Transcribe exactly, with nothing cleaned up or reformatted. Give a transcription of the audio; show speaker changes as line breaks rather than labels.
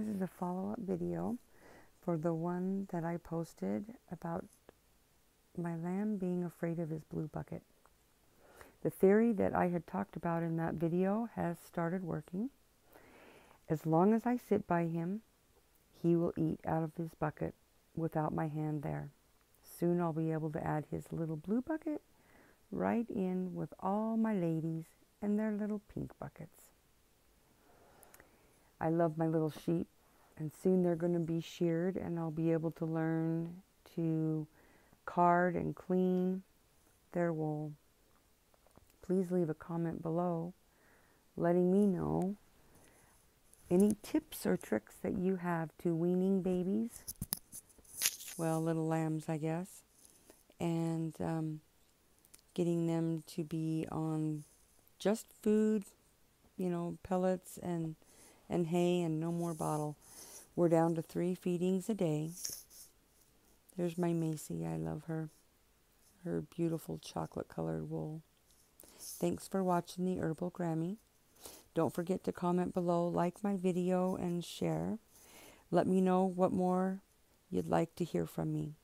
This is a follow-up video for the one that I posted about my lamb being afraid of his blue bucket. The theory that I had talked about in that video has started working. As long as I sit by him, he will eat out of his bucket without my hand there. Soon I'll be able to add his little blue bucket right in with all my ladies and their little pink buckets. I love my little sheep, and soon they're going to be sheared, and I'll be able to learn to card and clean their wool. Please leave a comment below letting me know any tips or tricks that you have to weaning babies, well, little lambs, I guess, and um, getting them to be on just food, you know, pellets and and hay and no more bottle. We're down to three feedings a day. There's my Macy. I love her. Her beautiful chocolate colored wool. Thanks for watching the Herbal Grammy. Don't forget to comment below, like my video, and share. Let me know what more you'd like to hear from me.